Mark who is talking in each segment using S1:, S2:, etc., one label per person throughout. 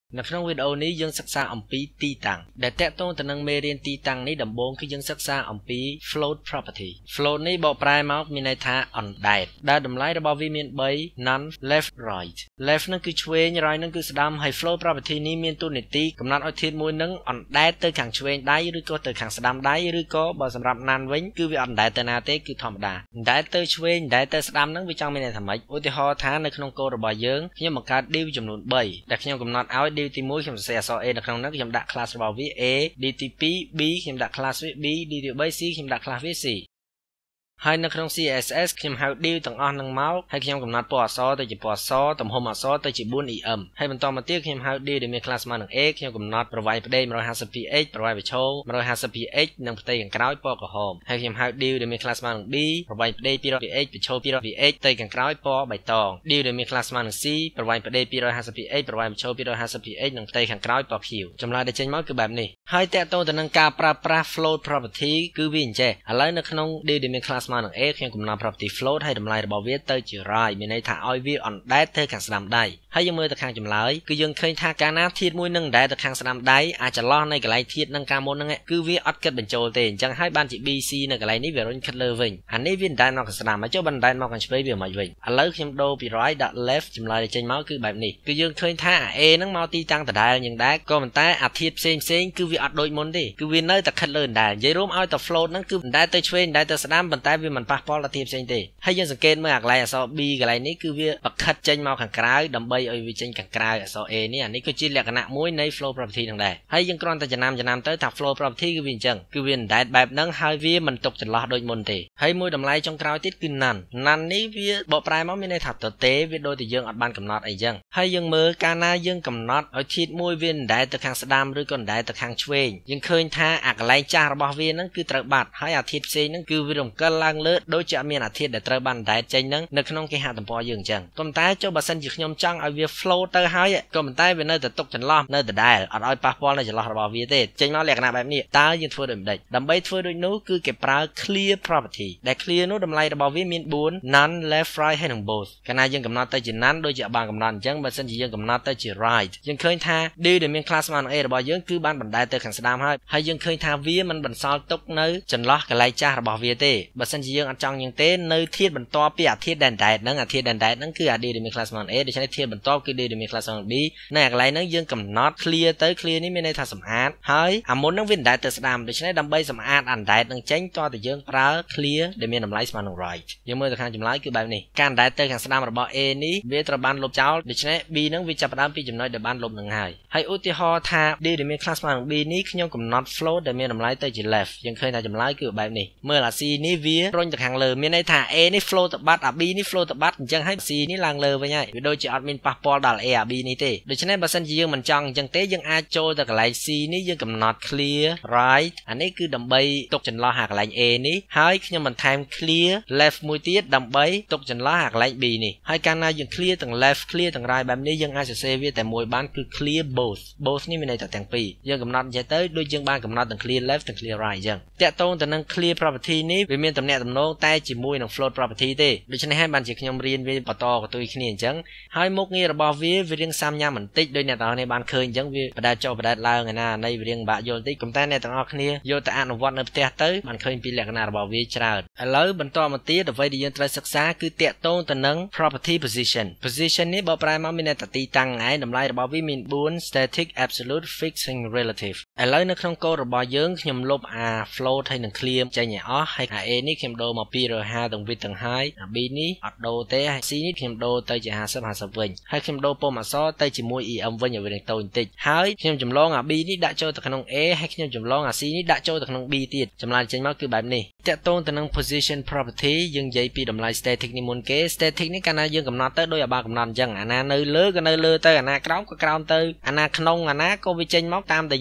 S1: ในครั้งวิดีโอนี้ยังศึกษาอัมพีตีตังแต่แตะตรงแต่นังเมเรียนตีตังนี้ดับโบงคือยังศึกษาอัมพี float property float นี้บอกปลายมามีในท่า on diet ได้ดำไล่ระบอบวิมีนใบ none left right left นั่นคือช่วยright นั่นคือสดามให้ float property นี้มีตัวนิติกำนัดเอาทีมวยนั่ง on diet เตอร์ขังช่วยได้หรือก็เตอร์ขังสดามได้หรือก็บอกสำหรับนันวิ่งคือวิ on diet เตอร์นาเตคือธรรมดา diet เตอร์ช่วย diet เตอร์สดามนั่งวิจังไม่ในทำไมอุทิหอท่าในขนมโกระบายยังขยมการดิวจำนวนใบแต่ขยมกำนัดเอาดิวตีมวยขยมเสียสอเอในขนมนั้นขยมดักคลาสระบายวิ A DTP B ขยมดักคลาสวิ B DTP C ขยมดักคลาสวิ Cให้ในครั้ง CSS ขยมหาดิวต่างอ่อนต่างเมาส์ให้ขยมกำนัดปอซอแต่จีปอซอต่ำหมซอแต่จีบุญEM ให้บรรทอมาเตี้ยขยมหาดิวเดี๋ยวมีคลาสมาหนึ่ง A ขยมกำนัดประวัยประเดี๋ยว150 pH ประวัยไปโชว์150 pH หนึ่งประเดี๋ยวกล้าวปอกระหอมให้ขยมหาดิวเดี๋ยวมีคลาสมาหนึ่ง B ประวัยประเดี๋ยว200 pH ไปโชว์200 pH เตยกันกล้าวปอใบตองดิวเดี๋ยวมีคลาสมาหนึ่ง C ประวัยประเดี๋ยว250 pH ประวัยไปโชว์250 pH หนึ่งเตยกันกล้าวปอคิวจำลายได้เช่นมั้งคือแบบนี้ให้แตะโตแต่นังการปรา float property คือวิ่งเจอะไรในขนมดิวเดี๋ยวมีคลาสมาหนึ่ง A ขยมกำนัด property float ให้ดำลายระบบเวทเตอร์จีไรมีในท่าออยวีออนได้เธอขังสนามได้ให้ยังมือตะขังจำเลยคือยังเคยท่าการน้ำทีดมวยนั่งได้ตะขังสนามได้อาจจะล่อในกระไรทีดนั่งการมดนั่งคือวีออดเกิดเป็นโจเตนจังให้บ้านจีบีซีในกระไรนี้เวรนคัดเลอร์วิงอันนี้วินได้นอกสนามมาเจ้าบันได้นอกกันช่วยเบี่ยมาวิ่งอันเลิกยังโดปีร้อยดัดเลฟจำเลยใจเมาคือแบบนี้คือยังเคยท่าเอนั่งเมาตีจังแต่ได้ยังได้ก็มันแต่อาทิตย์เซ็งคือวีออดโดยมนดิคือวินเนอร์ตะคัดเลอร์ได้ยัยร่วมเอาแต่ float นั่นคือได้เตอร์ช่วยได้เตอร์สนามบันแต่วิมันปะปอละทีเซ็งเตให้ยังสังเกตเมื่ออะไรอสบีอะไรนี้คือวิปักขัดเจนมาขังกลางดับเบิลเอาวิเจนขังกลางอสเอนี่อันนี้ก็จีเรียกขณะมวยใน flow property ต่างใดให้ยังกรอนแต่จะนำเตอร์ถัก flow property คือวินจังคือวินได้แบบนั้นให้วิมันตกจะล้อโดยมนเตให้มวยดับไล่จงกลางติดกินนั่นนี้วิบอกปลายมันมีในถักตัวเตวิโดยแต่ยังอัดบันกำนัดไอยังให้ยังมือการนายังกำนัดเอาทิดมวยวินได้ตะขังสดามหรือก่อนได้ตะขังช่วยยังเคยท่าอักไล่จ้าระบอบวินนั่นคือตระบัดให้อาทิตย์เซนั่นคือวิลงกำลังเลิศโดยจะมีอาทิตย์แต่ตระบันได้ใจนั่งในขนมกิหาตัมปอยังจังก็มันแต่เจ้าบัสันจิขยมจังเอาวิ flow เตอร์ให้ก็มันแต่เป็นเนื้อแต่ตกจนล้อเนื้อแต่ได้อัดเอาปะปอลในจะล้อระบอบวิเตใจน้อยแหลกหน้าแบบนี้ตายังทั่วเดิมได้ดับเบิลทั่วโดยนู้คือเก็บปลา clear property ได้ clear นู้ดำไล่ระบอบวิมีบุญ none left right ให้หนึ่ง both ขณะยังกำนัดเตอร์จีนั้นโดยจะบางกำนัดจังบัสันจิยังกำนัดเตอร์จี right ยังเคยท่าดีเดี๋ยวมีคลาสมันเอระบอบยังคือบ้านบันไดเตอร์ขังสดามให้ยังเคยท่าวิมันบันซอลตกเนื้อจนล้อกระไล่จ้าระบอบวิเตบัสันจิยังอัดจังยังเต้เนื้อเทียดบันตอปีอาทิตย์แดนได้นั่งอาทิตย์แดนได้นั่นคือดีเดี๋ยวมีคลาสมันเอเดี๋ยวฉันเทียดบันตอคือดีเดี๋ยวมีคลาสมันบีในอะไรนั่งยังกำนัด clear เตอร์ clear นี่มีในท่าสมอาดให้มุนนั่งวินได้เตอร์สดามเดี๋ยวฉันดับเบิลสมอาดอันได้นั่งเจ้งตัวแต่ยังปลา clear เดี๋ยวมีน้ำไหลสมัน right ยังมือตะขังจำไลคือแบบนี้การได้เตอร์ขังสดามระบอบเอนี้เวทระบานลบเจ้าเดี๋ยวฉันบีนั่งวิจับดามปีจำนวนเดี๋ยวบานลบหนึ่งให้อุทิหอท่าดีเดี๋ยวมีคลาสมันบีนี้ขยมกำนัด float เดี๋ยวมีน้ำไหลเตอร์จี left ยังเคยท่าจำไลคือแบบนี้เมื่อละ C นี้วิตรงจากทางเลยมีในท่า A นี่ float ตบัดB นี่ float ตบัดจังให้ C นี่ลางเลยไปไงโดยจะอัดมินปะปอลดัล A B นี่เต้โดยฉะนั้นบัสันจียังมันจังยังเต้ยังอาโจแต่กับไล C นี่ยังกำนัด clear right อันนี้คือดับเบิลตกจนล้อหักไล A นี่ให้ขยมมัน time clear left มวยตีดับเบิลตกจนล้อหักไล B นี่ให้การนายัง clear ต่าง left clear ต่าง right แบบนี้ยังอาจจะเซฟแต่มวยบ้านคือ clear both นี่มีในแต่งปียังกำนัดใจเต้โดยยังบ้านกำนัดต่าง clear left ต่าง clear right ยังแต่ตรงแต่นั่ง clear property นี้เป็นมีตำแหน่งตำโนแต่จีมวยต่าง float property เต้โดยฉะนั้นให้บ้านจีขยมเรียนวิปต่อกับตัวขี้จังให้มุกนี้ระบอบวิเรียงซ้ำยามเหมือนติ๊กโดยในตอนในบ้านเคยจังวิประดาโจประดาลาวไงนะในเรียงบะโยนติ๊กกุมแต่ในตอนออกนี้โยตะอ่านวัดในประเทศเต้มันเคยปีแหลกนาระบอบวิชราแล้วบรรทอมาตีแต่ไว้ดียันตรศึกษาคือเตะโต้แต่นัง property position นี้บอกปลายมันมีในตัดตีตังไงดำไล่ระบอบวิมีบุญ static absolute fixing relative แล้วในครั้งโกระบอบเยิ้งขยมลบfloat ให้หนึ่งเคลียมใจเนี่ยอ๋อให้Aนี่ขยมโดมาปีเรา5ตรงวิตตรง5 B นี่อัดโดเต้C นี่ขยมโดเตยจะ50วิ่งให้ขยมโดปมซอเตยจะมวยวิ่งอยู่ในตัวติดให้ขยมจำลอง B นี่ด่าโจตะขนม A ให้ขยมจำลองC นี่ด่าโจตะขนม B ติดจำลายใจมากคือแบบนี้เตะตรงแต่นัง position property ยังใหญ่ปีดำไล่ static นี่มุนเก๋ static นี่การนายังกำนัดเตอโดยบางกำนัดจังอันนั้นเนื้อเลือก็เนื้อเลือเตออันนั้นกราวก็กราวเตออันนั้นขนมอันนั้นก็วิจัยมากตามแต่ยังกำนัด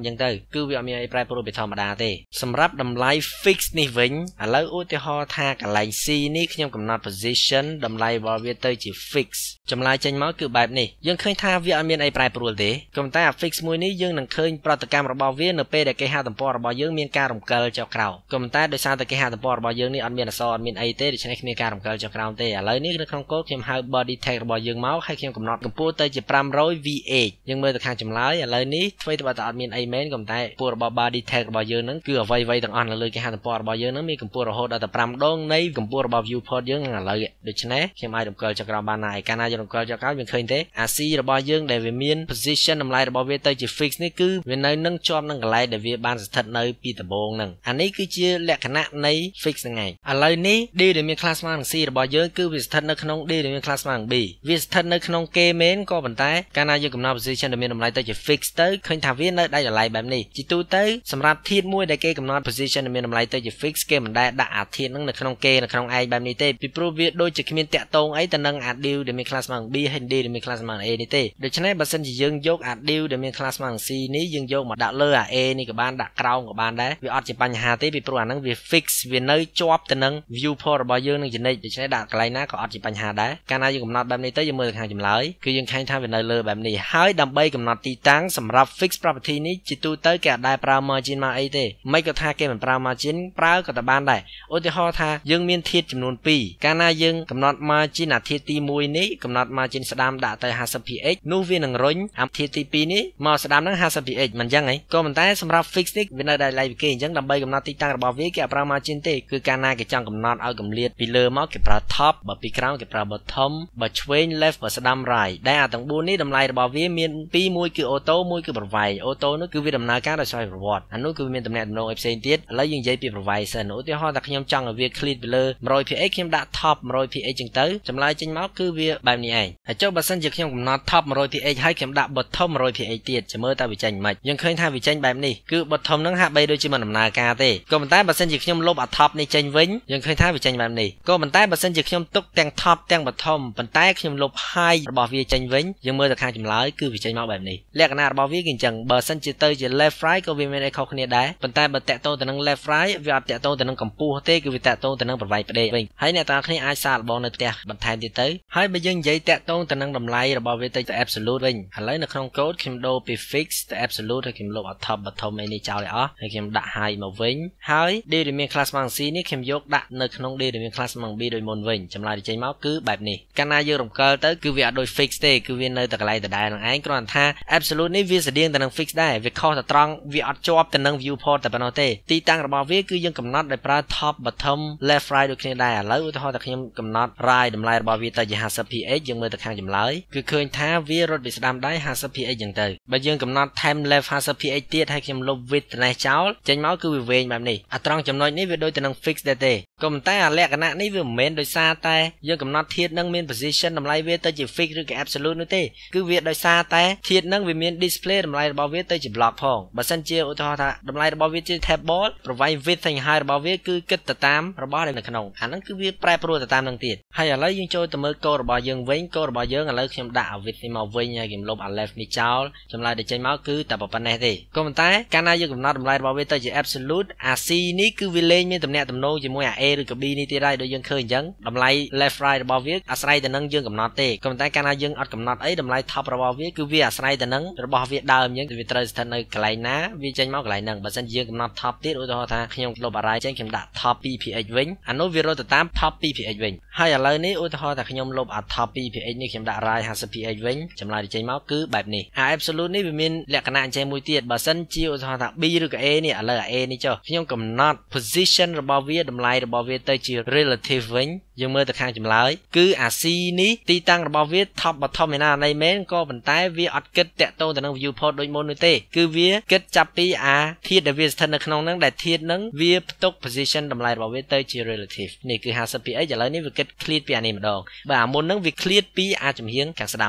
S1: ចឹងទៅគឺវាអត់មានអីប្រែប្រួលពីធម្មតាទេសម្រាប់តម្លៃ fix នេះវិញឥឡូវឧទាហរណ៍ថាកន្លែង C នេះខ្ញុំកំណត់ position តម្លៃរបស់វាទៅជា fix ចម្លើយចេញមកគឺបែបនេះយើងឃើញថាវាអត់មានអីប្រែប្រួលទេក៏ប៉ុន្តែអា fix មួយនេះយើងនឹងឃើញប្រតិកម្មរបស់វានៅពេលដែលគេហទំព័ររបស់យើងមានការរំកិលចុះក្រោមក៏ប៉ុន្តែដោយសារតែគេហទំព័ររបស់យើងនេះអត់មានអក្សរអត់មានអីទេដូច្នេះគ្មានការរំកិលចុះក្រោមទេឥឡូវនេះនៅក្នុងកូដខ្ញុំហៅ body tag របស់យើងមកហើយខ្ញុំកំណត់កម្ពស់ទៅជា500 VH យើងមើលទៅខាងចម្លើយឥឡូវនេះធ្វើទៅបើតែអត់មានអីមែនក៏ប៉ុន្តែកម្ពស់របស់ body tag របស់យើងហ្នឹងគឺអ្វីៗទាំងអស់នៅលើគេហទំព័ររបស់យើងហ្នឹងមានកម្ពស់រហូតដល់តែ5ដងនៃកម្ពស់របស់ viewport យើងហ្នឹងឥឡូវដូច្នេះខ្ញុំអាចរំកិលចុះក្រោមបានហើយកាលណាយើងរំកិលចុះក្រោមយើងឃើញទេអា C របស់យើងដែលវាមាន position តម្លៃរបស់វាទៅជា fix នេះគឺវានៅនឹងជាប់នឹងកន្លែងដែលវាបានស្ថិតនៅពីដំបូងហ្នឹងអានេះគឺជាលក្ខណៈនៃ fix ហ្នឹងឯងឥឡូវនេះ D ដែលមាន class ស្មើនឹង C របស់យើងគឺវាស្ថិតនៅក្នុង D ដែលមាន class ស្មើនឹង B វាស្ថិតនៅក្នុង K main ក៏ប៉ុន្តែកាលណាយើងកំណត់ position ដែលមានតម្លៃទៅជា fix ទៅឃើញថាវានៅដៃតម្លៃបែបនេះជាទូទៅសម្រាប់ធាតុមួយដែលគេកំណត់ position ដែលមានតម្លៃទៅជា fix គេមិនដែលដាក់អាធាតុហ្នឹងនៅក្នុង K នៅក្នុងឯងបែបនេះទេពីព្រោះវាដូចជាគ្មានតាក់ទងអីទៅនឹងអា D ដែលមាន class ស្មើនឹង B ហើយ D ដែលមាន class ស្មើនឹង A នេះទេដូច្នេះបើសិនជាយើងយកអា D ដែលមាន class ស្មើនឹង C នេះយើងយកមកដាក់លើអា A នេះក៏បានដាក់ក្រោមក៏បានដែរវាអត់ជាបញ្ហាទេពីព្រោះអាហ្នឹងវា fix វានៅជាប់ទៅនឹង viewport របស់យើងនឹងជានិច្ចដូច្នេះដាក់កន្លែងណាក៏អត់ជាបញ្ហាដែរកាលណាយើងកំណត់បែបនេះទៅយើងមើលទៅខាងចម្លើយគឺយើងឃើញថាវានៅលើបែបនេះហើយដើម្បីកំណត់ទីតាំងសម្រាប់ fix property នេះជាទូទៅគេអត់ដែលប្រើ margin មកអីទេមិនក៏ថាគេមិនប្រើ margin ប្រើក៏តែបានដែរឧទាហរណ៍ថាយើងមានធាតុចំនួន2កាលណាយើងកំណត់ margin អាធាតុទី1នេះកំណត់ margin ស្ដាំដាក់ទៅ 50px នោះវានឹងរុញអាធាតុទី2នេះមកស្ដាំនឹង 50px មិនអញ្ចឹងហីក៏ប៉ុន្តែសម្រាប់ fix នេះវានៅដៃឡៃពីគេអញ្ចឹងដើម្បីកំណត់ទីតាំងរបស់វាគេអត់ប្រើ margin ទេគឺកាលណាគេចង់កំណត់ឲ្យកម្លាតពីលើមកគេប្រើ top បើពីក្រោមគេប្រើ bottom បើឆ្វេង left បើស្ដាំ right ដែលអាទាំង4នេះតម្លៃរបស់វាមាន2មួយគឺ auto មួយគឺប្រវាយ auto នោះគឺវាដំណើរការដោយស្វ័យប្រវត្តិអានោះគឺមានតំណែងដំណងឲ្យផ្សេងទៀតឥឡូវយើងនិយាយពីប្រវាយសិនឧទាហរណ៍ថាខ្ញុំចង់ឲ្យវា clear ពីលើ 100px ខ្ញុំដាក់ top 100px ចឹងទៅចម្លើយចេញមកគឺវាបែបនេះឯងហើយចុះបើសិនជាខ្ញុំកំណត់ top 100px ហើយខ្ញុំដាក់ bottom 100px ទៀតចាំមើលតើវាចេញមិនយើងឃើញថាវាចេញបែបនេះគឺ bottom ហ្នឹងហាក់បីដូចជាមិនដំណើរការទេក៏ប៉ុន្តែបើសិនជាខ្ញុំលុបអា top នេះចេញវិញយើងឃើញថាវាចេញបែបនេះក៏ប៉ុន្តែបើសិនជាខ្ញុំទុកទាំង top ទាំង bottom ប៉ុន្តែខ្ញុំលុប high របស់វាចេញវិញយើងមើលទៅខាងចម្លើយគឺវាចេញមកបែបនេះលក្ខណៈរបស់វាគឺអញ្ចឹងបើសិនជាទៅជា left right ក៏វាមានអីខុសគ្នាដែរប៉ុន្តែបើតាក់ទងទៅនឹង left right វាអត់តាក់ទងទៅនឹងកម្ពស់ទេគឺវាតាក់ទងទៅនឹងប្រវែងផ្ដេកវិញហើយអ្នកទាំងអស់គ្នាអាចសាកល្បងនៅផ្ទះបន្ថែមទៀតទៅហើយបើយើងនិយាយតាក់ទងទៅនឹងតម្លៃរបស់វាទៅ absolute វិញឥឡូវនៅក្នុង code ខ្ញុំដូរពី fix ទៅ absolute ហើយខ្ញុំលុប top bottom ឯនេះចោលឲ្យអស់ហើយខ្ញុំដាក់ high មកវិញហើយ D ដែលមាន class ស្មើនឹង C នេះខ្ញុំយកដាក់នៅក្នុង D ដែលមាន class ស្មើនឹង B ដូចមុនវិញចម្លើយដែលចេញមកគឺបែបនេះកាលណាយើងរំកិលទៅគឺវាអត់ដូច fix ទេគឺវានៅតែកន្លែងដដែលនឹងឯងគ្រាន់តែថា absolute នេះវាស្តៀងទៅនឹង fix ដែរវាខុសតែត្រង់វាអត់ជាប់ទៅនឹង viewport តែប៉ុណ្ណោះទេទីតាំងរបស់វាគឺយើងកំណត់ដោយប្រើ top bottom left right ដូចគ្នាដែរឥឡូវឧទាហរណ៍ថាខ្ញុំកំណត់ right តម្លៃរបស់វាទៅជា 50px យើងមើលទៅខាងចម្លើយគឺឃើញថាវារត់ពីស្ដាំដៃ 50px ចឹងទៅបើយើងកំណត់ time left 50px ទៀតហើយខ្ញុំលុប width ទៅនេះចោលចេញមកគឺវាវែងបែបនេះអាត្រង់ចំណុចនេះវាដូចទៅនឹង fix ដែរទេក៏ប៉ុន្តែអាលក្ខណៈនេះវាមិនមែនដោយសារតែយើងកំណត់ធាតុនឹងមាន position តម្លៃវាទៅជា fix ឬក៏ absolute នោះទេគឺវាដោយសារតែធាតុនឹងវាមាន display តម្លៃរបស់វាទៅជា block ផងបើសិនជាឧទាហរណ៍ថាតម្លៃរបស់វាជា table ប្រវែង width ហើយ height របស់វាគឺគិតទៅតាមរបស់ដែលនៅក្នុងអាហ្នឹងគឺវាប្រែប្រួលទៅតាមនឹងទៀតហើយឥឡូវយើងចូលទៅមើល code របស់យើងវិញ code របស់យើងឥឡូវខ្ញុំដាក់ width នេះមកវិញហើយខ្ញុំលុប left នេះចោលចម្លើយដែលចេញមកគឺតែប៉ុណ្ណេះទេក៏ប៉ុន្តែកាលណាយើងកំណត់តម្លៃរបស់វាទៅជា absolute អា C នេះគឺវាលេងមានតំណែងតំណងជាមួយអា A ឬក៏ B នេះទៀតហើយដូចយើងឃើញអញ្ចឹងតម្លៃ left right របស់វាអាស្រ័យទៅនឹងយើងកំណត់ទេក៏ប៉ុន្តែកាលណាយើងអត់កំណត់អីតម្លៃ top របស់វាគឺវាអាស្រ័យទៅនឹងរបស់វាដើមអញ្ចឹងវាត្រូវស្ថិតនៅកន្លែងណាវាចេញមកកន្លែងហ្នឹងបើសិនជាយើងកំណត់ top ទៀតឧទាហរណ៍ថាខ្ញុំលុប array ចេញខ្ញុំដាក់ top 2px វិញអានោះវារត់ទៅតាម top 2px វិញហើយឥឡូវនេះឧទាហរណ៍ថាខ្ញុំលុបអា top 2px នេះខ្ញុំដាក់ array 50px វិញចម្លើយដែលចេញមកគឺបែបនេះអា absolute នេះវាមានលក្ខណៈអញ្ចឹងមួយទៀតបើសិនជាឧទាហរណ៍ថា B ឬក៏ A នេះឥឡូវអា A នេះចុះខ្ញុំកំណត់ position របស់វាតម្លៃរបស់វាទៅជា relative វិញយើងមើលទៅខាងចម្លើយគឺអា C នេះទីតាំងរបស់វា top bottom ឯណានៃមែនក៏ប៉ុន្តែវាអត់គិតតាក់ទងទៅនឹង viewport ដូចមុននោះទេគឺវាគិតចាប់ពីអាធាតុដែលវាស្ថិតនៅក្នុងហ្នឹងដែលធាតុហ្នឹងវាផ្ទុក position តម្លៃរបស់វាទៅជា relative នេះគឺ 50px ឥឡូវនេះវាគិត clear ពីអានេះម្ដងបើអាមុនហ្នឹងវា clear ពីអាចំហៀងខាងស្ដាំនេះ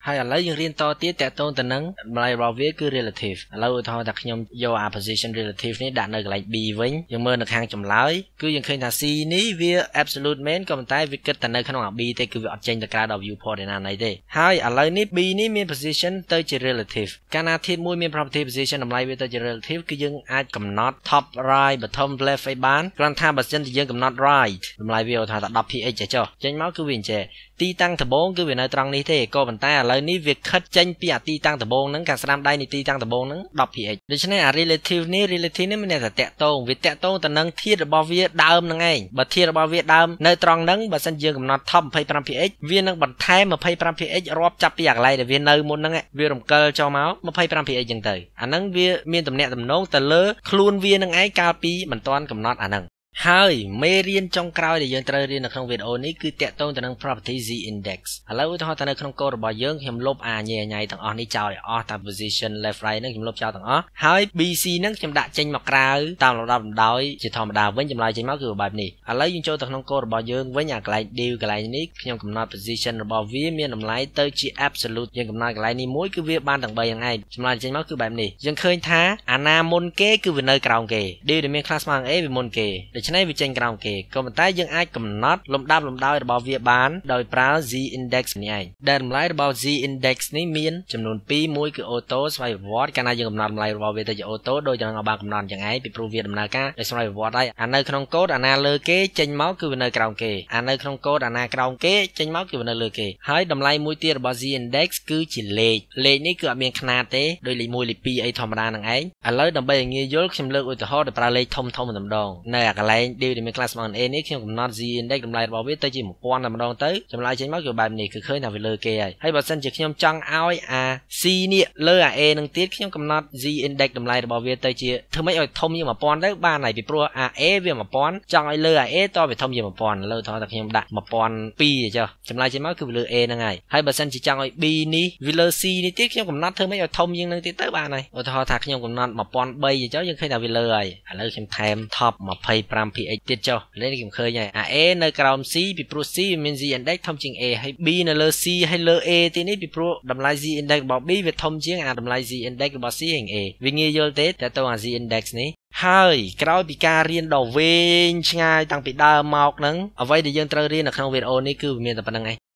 S1: ហើយឥឡូវយើងរៀនតទៀតតកតងទៅនឹងតម្លៃរបស់វាគឺ relative ឥឡូវឧទាហរណ៍ថាខ្ញុំយកអា position relative នេះដាក់នៅកន្លែង B វិញយើងមើលនៅខាងចម្លើយគឺយើងឃើញថា C នេះវា absolute មែនក៏ប៉ុន្តែវាគិតតែនៅក្នុងអា B ទេគឺវាអត់ចេញទៅក្រៅដល់ viewport ឯណាណីទេហើយឥឡូវនេះ B នេះមាន position ទៅជា relative កាលណាធាតុមួយមាន property position តម្លៃវាទៅជា relative គឺយើងអាចកំណត់ top right bottom left អីបានគ្រាន់ថាបើសិនជាយើងកំណត់ right តម្លៃវាថា10 px ចុះចេញមកគឺវាអញ្ចេះទីតាំងដំបូងគឺវានៅត្រង់នេះទេក៏ប៉ុន្តែឥឡូវនេះវាខិតចេញពីអាទីតាំងដំបូងហ្នឹងការស្ដាំដៃនៃទីតាំងដំបូងហ្នឹង10 px ដូច្នេះអា relative នេះមានតែតាក់ទងវាតាក់ទងទៅនឹងធាតុរបស់វាដើមហ្នឹងឯងបើធាតុរបស់វាដើមនៅត្រង់ហ្នឹងបើសិនយើងកំណត់ top 25 px វានឹងបន្ថែម25 px រាប់ចាប់ពីអាកន្លែងដែលវានៅមុនហ្នឹងវារំកិលចូលមក25 px ចឹងទៅអាហ្នឹងវាមានទំនាក់ទំនងទៅលើខ្លួនវានឹងឯងកាលពីមិនទាន់កំណត់អាហ្នឹងហើយមេរៀនចុងក្រោយដែលយើងត្រូវរៀននៅក្នុងវីដេអូនេះគឺតាក់ទងទៅនឹង property z index ឥឡូវឧទាហរណ៍ទៅនៅក្នុងកូដរបស់យើងខ្ញុំលុបអាញ៉ៃទាំងអស់នេះចោលឲ្យអស់តាម position left right ហ្នឹងខ្ញុំលុបចោលទាំងអស់ហើយ BC ហ្នឹងខ្ញុំដាក់ចេញមកក្រៅតាមលំដាប់លំដោយជាធម្មតាវិញចម្លើយចេញមកគឺបែបនេះឥឡូវយើងចូលទៅក្នុងកូដរបស់យើងវិញអាកន្លែង div កន្លែងនេះខ្ញុំកំណត់ position របស់វាមានតម្លៃទៅជា absolute យើងកំណត់កន្លែងនេះមួយគឺវាបានទាំង3ហ្នឹងឯងចម្លើយចេញមកគឺបែបនេះយើងឃើញថាអាណាមុនគេគឺវានៅក្រោមគេ div ដែលមាន class ស្មើនឹង A វាមុនគេដូច្នេះវាចេញក្រោមគេក៏ប៉ុន្តែយើងអាចកំណត់លំដាប់លំដោយរបស់វាបានដោយប្រើ z index នេះឯងដែលតម្លៃរបស់ z index នេះមានចំនួន2មួយគឺ auto ស្វ័យប្រវត្តិកាលណាយើងកំណត់តម្លៃរបស់វាទៅជា auto ដោយយើងបានកំណត់យ៉ាងឯងពីព្រោះវាដំណើរការដោយស្វ័យប្រវត្តិហើយអានៅក្នុងកូដអាណាលើគេចេញមកគឺវានៅក្រោមគេអានៅក្នុងកូដអាណាក្រោមគេចេញមកគឺវានៅលើគេហើយតម្លៃមួយទៀតរបស់ z index គឺជាលេខនេះគឺអត់មានខ្នាតទេដោយលេខ1លេខ2អីធម្មតានឹងឯងឥឡូវដើម្បីឲ្យងាយយល់ខ្ញុំលើកឧទាហរណ៍ដោយប្រើលេខធំតែម្ដងនៅអាកន្លែង div ដែលមាន class ស្មើនឹង A នេះខ្ញុំកំណត់ z index តម្លៃរបស់វាទៅជា1000តែម្ដងទៅចម្លើយចេញមកគឺបែបនេះគឺឃើញថាវាលើគេហើយបើសិនជាខ្ញុំចង់ឲ្យអា C នេះលើអា A នឹងទៀតខ្ញុំកំណត់ z index តម្លៃរបស់វាទៅជាធ្វើម៉េចឲ្យធំជាង1000ទៅបានហើយពីព្រោះអា A វា1000ចង់ឲ្យលើអា A តវាធំជា1000លើថតតែខ្ញុំដាក់1002ចុះចម្លើយចេញមកគឺវាលើ A ហ្នឹងហើយបើសិនជាចង់ឲ្យ B នេះវាលើ C នេះទៀតខ្ញុំកំណត់ធ្វើម៉េចឲ្យធំជាងនឹងទៀតទៅបានហើយឧទាហរណ៍ថាខ្ញុំកំណត់1003ចុះយើងឃើញថាវាលើហើយឥឡូវខ្ញុំថែម top 25 px ទៀតចុះលេខនេះខ្ញុំឃើញហើយអា A នៅក្រោម C ពីព្រោះ C វាមាន z index ធំជាង A ហើយ B នៅលើ C ហើយលើ A ទីនេះពីព្រោះតម្លៃ z index របស់ B វាធំជាងអាតម្លៃ z index របស់ C ហើយ A វាងាយយល់ទេតើតើអា z index នេះហើយក្រោយពីការរៀនដ៏វែងឆ្ងាយតាំងពីដើមមកហ្នឹងអ្វីដែលយើងត្រូវរៀននៅក្នុងវីដេអូនេះគឺវាមានតែប៉ុណ្្នឹងឯង